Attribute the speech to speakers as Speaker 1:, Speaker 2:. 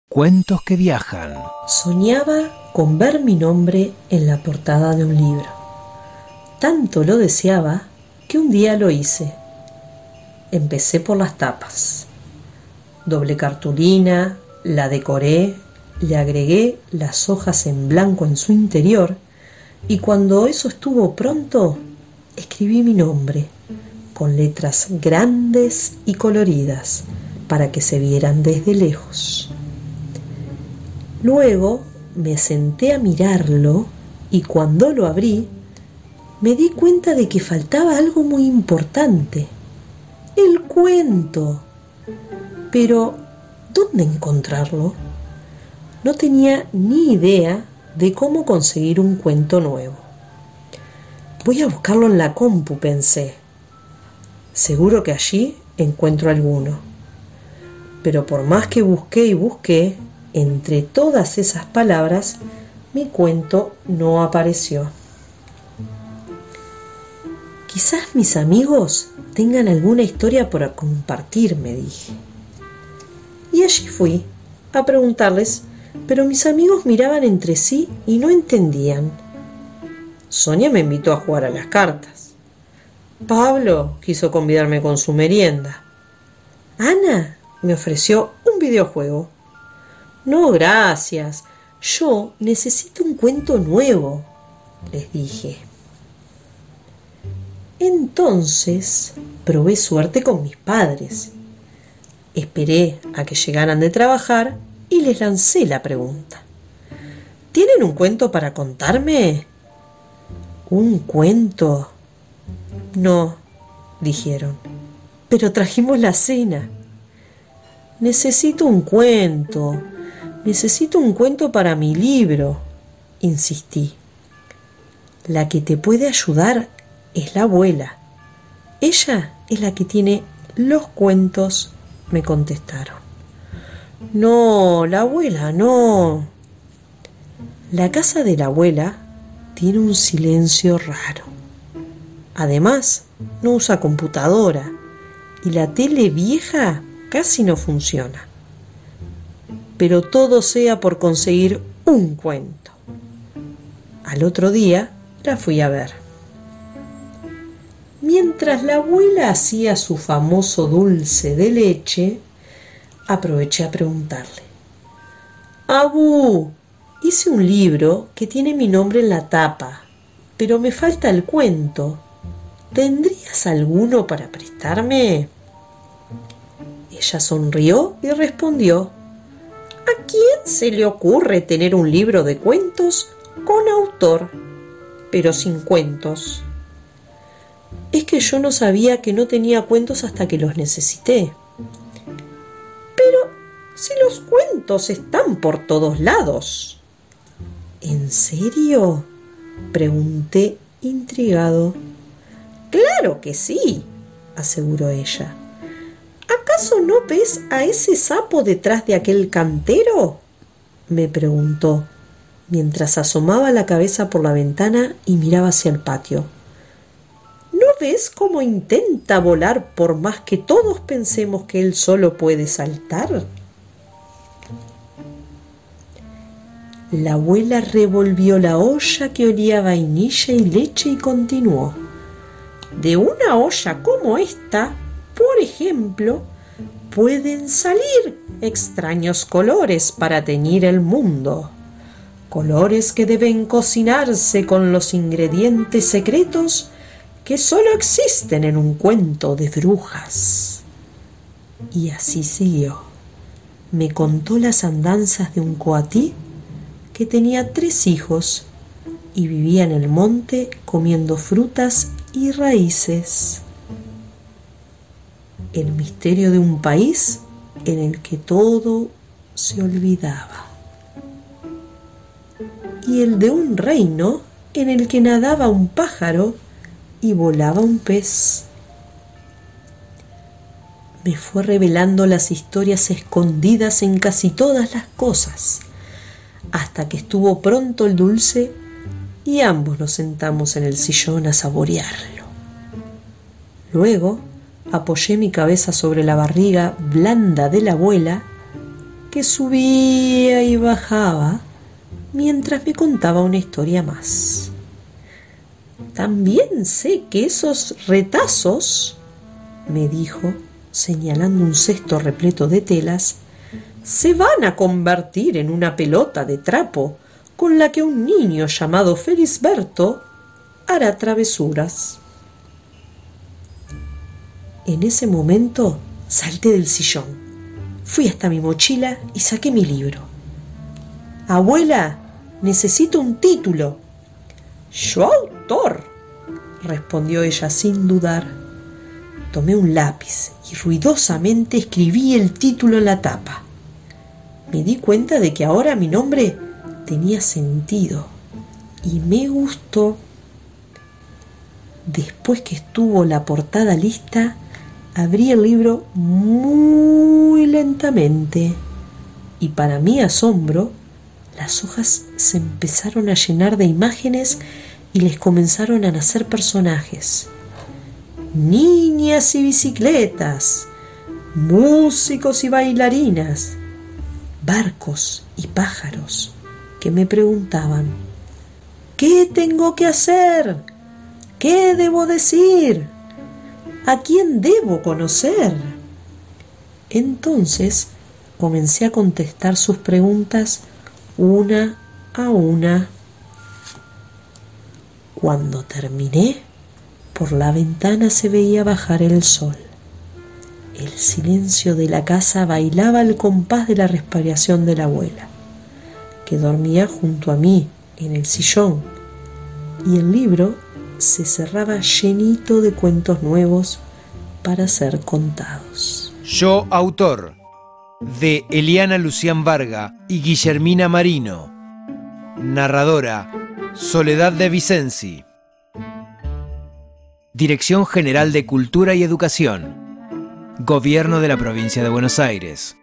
Speaker 1: Cuentos que viajan.
Speaker 2: Soñaba con ver mi nombre en la portada de un libro. Tanto lo deseaba que un día lo hice. Empecé por las tapas. Doblé cartulina, la decoré, le agregué las hojas en blanco en su interior y cuando eso estuvo pronto, escribí mi nombre con letras grandes y coloridas para que se vieran desde lejos. Luego me senté a mirarlo y cuando lo abrí, me di cuenta de que faltaba algo muy importante: el cuento. Pero, ¿dónde encontrarlo? No tenía ni idea de cómo conseguir un cuento nuevo. Voy a buscarlo en la compu, pensé. Seguro que allí encuentro alguno. Pero por más que busqué y busqué, entre todas esas palabras, mi cuento no apareció. Quizás mis amigos tengan alguna historia para compartir, me dije. Y allí fui a preguntarles, pero mis amigos miraban entre sí y no entendían. Sonia me invitó a jugar a las cartas. Pablo quiso convidarme con su merienda. Ana me ofreció un videojuego. No, gracias. Yo necesito un cuento nuevo, les dije. Entonces probé suerte con mis padres. Esperé a que llegaran de trabajar y les lancé la pregunta. ¿Tienen un cuento para contarme? ¿Un cuento? No, dijeron, pero trajimos la cena. Necesito un cuento para mi libro, insistí. La que te puede ayudar es la abuela. Ella es la que tiene los cuentos, me contestaron. No, la abuela no. La casa de la abuela tiene un silencio raro. Además, no usa computadora y la tele vieja casi no funciona. Pero todo sea por conseguir un cuento. Al otro día la fui a ver. Mientras la abuela hacía su famoso dulce de leche, aproveché a preguntarle: Abú, hice un libro que tiene mi nombre en la tapa, pero me falta el cuento. ¿Tendrías alguno para prestarme? Ella sonrió y respondió: ¿A quién se le ocurre tener un libro de cuentos con autor, pero sin cuentos? Es que yo no sabía que no tenía cuentos hasta que los necesité. Pero si los cuentos están por todos lados. ¿En serio?, pregunté intrigado. Claro que sí, aseguró ella. ¿Acaso no ves a ese sapo detrás de aquel cantero?, me preguntó, mientras asomaba la cabeza por la ventana y miraba hacia el patio. ¿No ves cómo intenta volar por más que todos pensemos que él solo puede saltar? La abuela revolvió la olla que olía a vainilla y leche y continuó. De una olla como esta, por ejemplo, pueden salir extraños colores para teñir el mundo. Colores que deben cocinarse con los ingredientes secretos que solo existen en un cuento de brujas. Y así siguió. Me contó las andanzas de un coatí que tenía 3 hijos y vivía en el monte comiendo frutas y raíces. El misterio de un país en el que todo se olvidaba. Y el de un reino en el que nadaba un pájaro y volaba un pez. Me fue revelando las historias escondidas en casi todas las cosas, hasta que estuvo pronto el dulce y ambos nos sentamos en el sillón a saborearlo. Luego apoyé mi cabeza sobre la barriga blanda de la abuela que subía y bajaba mientras me contaba una historia más. También sé que esos retazos, me dijo, señalando un cesto repleto de telas, se van a convertir en una pelota de trapo con la que un niño llamado Felisberto hará travesuras. En ese momento salté del sillón, fui hasta mi mochila y saqué mi libro. «Abuela, necesito un título». «Yo autor», respondió ella sin dudar. Tomé un lápiz y ruidosamente escribí el título en la tapa. Me di cuenta de que ahora mi nombre tenía sentido y me gustó. Después que estuvo la portada lista, abrí el libro muy lentamente y para mi asombro, las hojas se empezaron a llenar de imágenes y les comenzaron a nacer personajes. Niñas y bicicletas, músicos y bailarinas, barcos y pájaros que me preguntaban: ¿qué tengo que hacer? ¿Qué debo decir? ¿A quién debo conocer? Entonces comencé a contestar sus preguntas una a una. Cuando terminé, por la ventana se veía bajar el sol. El silencio de la casa bailaba al compás de la respiración de la abuela, que dormía junto a mí en el sillón, y el libro se cerraba llenito de cuentos nuevos para ser contados.
Speaker 1: Yo, autor, de Eliana Lucián Varga y Guillermina Marino. Narradora, Soledad de Vicenzi. Dirección General de Cultura y Educación. Gobierno de la Provincia de Buenos Aires.